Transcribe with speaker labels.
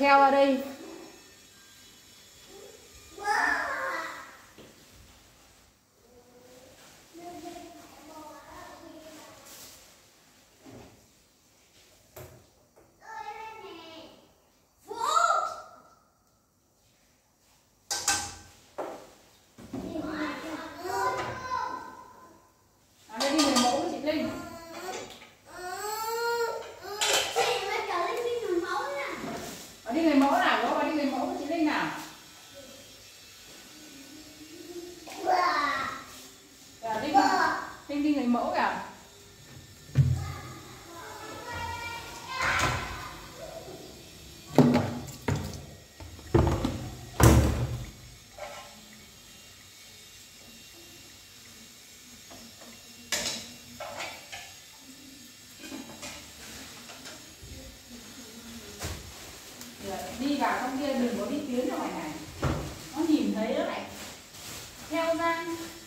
Speaker 1: theo ra đây. Đi người mẫu nào, có đi người mẫu với chị Linh nào. Linh đi người mẫu kìa. Đi vào trong kia đừng có đi tiến ra ngoài này, nó nhìn thấy đó này, theo ra.